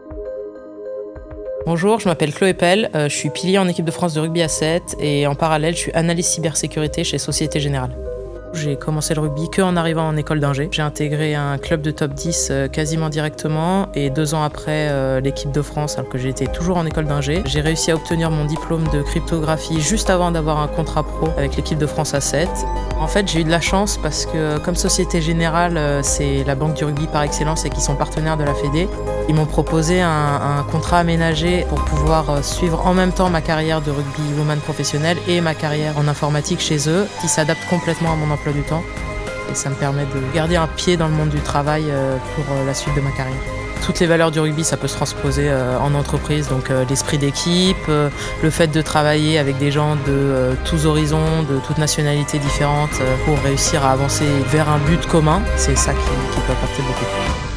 Bonjour, je m'appelle Chloé Pell, je suis pilier en équipe de France de rugby à 7 et en parallèle, je suis analyste cybersécurité chez Société Générale. J'ai commencé le rugby qu'en arrivant en école d'ingé. J'ai intégré un club de top 10 quasiment directement et 2 ans après l'équipe de France, alors que j'étais toujours en école d'ingé. J'ai réussi à obtenir mon diplôme de cryptographie juste avant d'avoir un contrat pro avec l'équipe de France à 7. En fait, j'ai eu de la chance parce que comme Société Générale, c'est la banque du rugby par excellence et qui sont partenaires de la Fédé, ils m'ont proposé un contrat aménagé pour pouvoir suivre en même temps ma carrière de rugby woman professionnelle et ma carrière en informatique chez eux, qui s'adapte complètement à mon emploi du temps. Et ça me permet de garder un pied dans le monde du travail pour la suite de ma carrière. Toutes les valeurs du rugby, ça peut se transposer en entreprise, donc l'esprit d'équipe, le fait de travailler avec des gens de tous horizons, de toutes nationalités différentes pour réussir à avancer vers un but commun, c'est ça qui peut apporter beaucoup.